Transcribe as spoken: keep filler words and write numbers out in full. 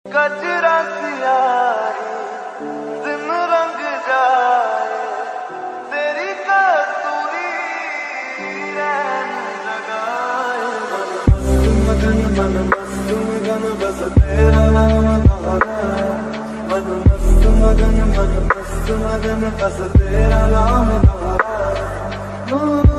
कचरा सियाही दिन रंग जाए तेरी कसूरी रैन लगाए। मन मस्त मगन बस तेरा नाम दोहराए। मन मस्त मगन मन मस्त मगन बस तेरा नाम दोहराए।